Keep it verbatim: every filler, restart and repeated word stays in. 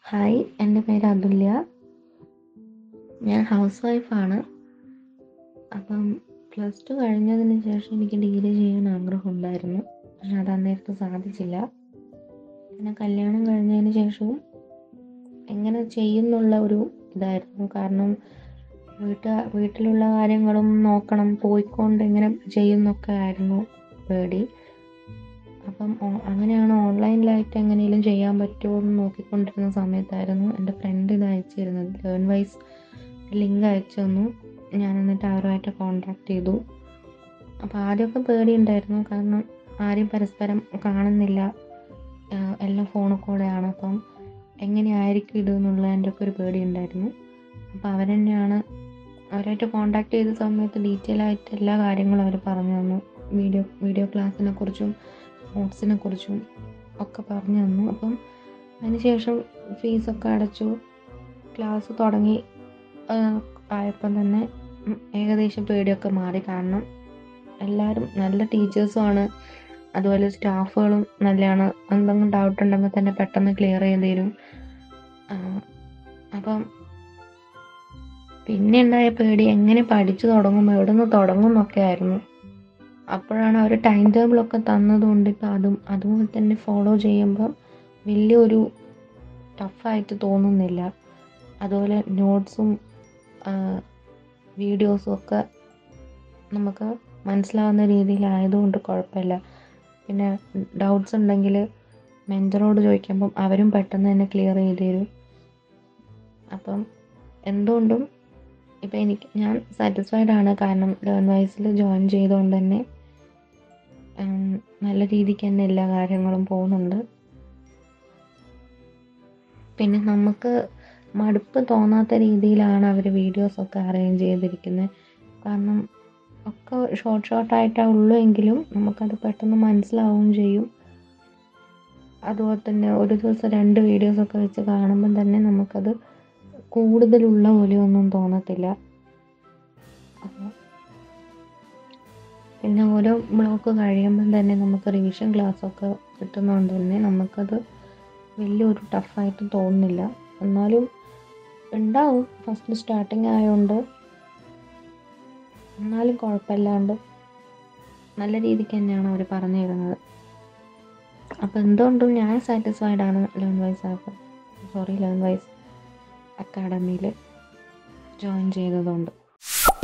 Hi, എൻ്റെ പേര് അതുല്യ. ഞാൻ ഹൗസ് വൈഫാണ്. അപ്പം പ്ലസ് ടു കഴിഞ്ഞതിന് ശേഷം എനിക്ക് ഡിഗ്രി ചെയ്യാൻ ആഗ്രഹമുണ്ടായിരുന്നു. പക്ഷെ അത് അന്നേരത്ത് സാധിച്ചില്ല. പിന്നെ കല്യാണം കഴിഞ്ഞതിന് ശേഷവും എങ്ങനെ ചെയ്യുന്നുള്ള ഒരു ഇതായിരുന്നു. കാരണം വീട്ട വീട്ടിലുള്ള കാര്യങ്ങളും നോക്കണം, പോയിക്കൊണ്ട് എങ്ങനെ ചെയ്യുന്നൊക്കെ ആയിരുന്നു പേടി. അപ്പം അങ്ങനെയാണ് ഓൺലൈനിലായിട്ട് എങ്ങനെയും ചെയ്യാൻ പറ്റുമോ എന്ന് നോക്കിക്കൊണ്ടിരുന്ന സമയത്തായിരുന്നു എൻ്റെ ഫ്രണ്ട് ഇത് അയച്ചിരുന്നത്. ലേൺ വൈസ് ലിങ്ക് അയച്ചു തന്നു. ഞാൻ എന്നിട്ട് അവരുമായിട്ട് കോൺടാക്ട് ചെയ്തു. അപ്പോൾ ആദ്യമൊക്കെ പേടിയുണ്ടായിരുന്നു, കാരണം ആരും പരസ്പരം കാണുന്നില്ല, എല്ലാം ഫോണിൽ കൂടെയാണ്. അപ്പം എങ്ങനെയായിരിക്കും ഇത് എന്നുള്ളതിൻ്റെ ഒക്കെ ഒരു പേടിയുണ്ടായിരുന്നു. അപ്പോൾ അവർ തന്നെയാണ് അവരായിട്ട് കോൺടാക്ട് ചെയ്ത സമയത്ത് ഡീറ്റെയിൽ ആയിട്ട് എല്ലാ കാര്യങ്ങളും അവർ പറഞ്ഞു തന്നു. വീഡിയോ വീഡിയോ ക്ലാസ്സിനെ കുറിച്ചും നോട്ട്സിനെ കുറിച്ചും ഒക്കെ പറഞ്ഞു തന്നു. അപ്പം അതിനുശേഷം ഫീസൊക്കെ അടച്ചു. ക്ലാസ് തുടങ്ങി ആയപ്പം തന്നെ ഏകദേശം പേടിയൊക്കെ മാറി. കാരണം എല്ലാവരും നല്ല ടീച്ചേഴ്സുമാണ്, അതുപോലെ സ്റ്റാഫുകളും നല്ലതാണ്. എന്തെങ്കിലും ഡൗട്ട് ഉണ്ടെങ്കിൽ തന്നെ പെട്ടെന്ന് ക്ലിയർ ചെയ്ത് തരും. അപ്പം പിന്നെ ഉണ്ടായ പേടി എങ്ങനെ പഠിച്ചു തുടങ്ങും, എവിടെ നിന്ന് തുടങ്ങും എന്നൊക്കെ ആയിരുന്നു. അപ്പോഴാണ് അവർ ടൈം ടേബിളൊക്കെ തന്നതുകൊണ്ട് ഇപ്പം അതും അതുപോലെ തന്നെ ഫോളോ ചെയ്യുമ്പം വലിയൊരു ടഫായിട്ട് തോന്നുന്നില്ല. അതുപോലെ നോട്ട്സും വീഡിയോസും ഒക്കെ നമുക്ക് മനസ്സിലാവുന്ന രീതിയിലായതുകൊണ്ട് കുഴപ്പമില്ല. പിന്നെ ഡൗട്ട്സ് ഉണ്ടെങ്കിൽ മെൻറ്ററോട് ചോദിക്കുമ്പം അവരും പെട്ടെന്ന് തന്നെ ക്ലിയർ ചെയ്ത് തരും. അപ്പം എന്തുകൊണ്ടും ഇപ്പം എനിക്ക് ഞാൻ സാറ്റിസ്ഫൈഡ് ആണ്. കാരണം ലേൺ വൈസിൽ ജോയിൻ ചെയ്തുകൊണ്ട് തന്നെ നല്ല രീതിക്ക് തന്നെ എല്ലാ കാര്യങ്ങളും പോകുന്നുണ്ട്. പിന്നെ നമുക്ക് മടുപ്പ് തോന്നാത്ത രീതിയിലാണ് അവർ വീഡിയോസൊക്കെ അറേഞ്ച് ചെയ്തിരിക്കുന്നത്. കാരണം ഒക്കെ ഷോർട്ട് ഷോർട്ടായിട്ടാണ് ഉള്ളൂ എങ്കിലും നമുക്കത് പെട്ടെന്ന് മനസ്സിലാവുകയും ചെയ്യും. അതുപോലെ തന്നെ ഒരു ദിവസം രണ്ട് വീഡിയോസൊക്കെ വെച്ച് കാണുമ്പം തന്നെ നമുക്കത് കൂടുതലുള്ള പോലെയൊന്നും തോന്നത്തില്ല. അപ്പോൾ പിന്നെ ഓരോ ബ്ലോക്ക് കഴിയുമ്പം തന്നെ നമുക്ക് റിവിഷൻ ക്ലാസ്സൊക്കെ കിട്ടുന്നതുകൊണ്ട് തന്നെ നമുക്കത് വലിയൊരു ടഫായിട്ട് തോന്നുന്നില്ല. എന്നാലും ഉണ്ടാവും, ഫസ്റ്റ് സ്റ്റാർട്ടിങ് ആയതുകൊണ്ട്. എന്നാലും കുഴപ്പമില്ലാണ്ട് നല്ല രീതിക്ക് തന്നെയാണ് അവർ പറഞ്ഞു തരുന്നത്. അപ്പോൾ എന്തുകൊണ്ടും ഞാൻ സാറ്റിസ്ഫൈഡ് ആണ് learn wise app sorry learn wise അക്കാഡമിയിൽ ജോയിൻ ചെയ്തതുകൊണ്ട്.